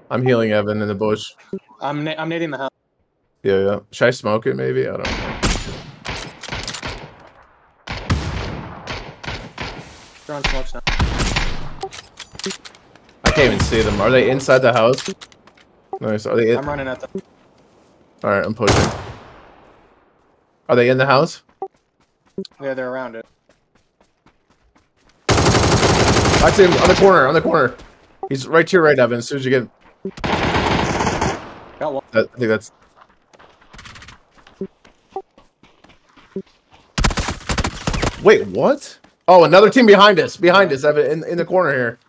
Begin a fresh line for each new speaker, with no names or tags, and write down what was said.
I'm healing Evan in the bush.
I'm nading the house.
Yeah, yeah. Should I smoke it maybe? I don't know.
Throwing smokes now.
I can't even see them. Are they inside the house? Nice. Are they in?
I'm running at them.
Alright, I'm pushing. Are they in the house?
Yeah, they're around it.
I see him on the corner, on the corner. He's right to your right, Evan, as soon as you get...
Got one.
I think that's... Wait, what? Oh, another team behind us, Evan, in the corner here.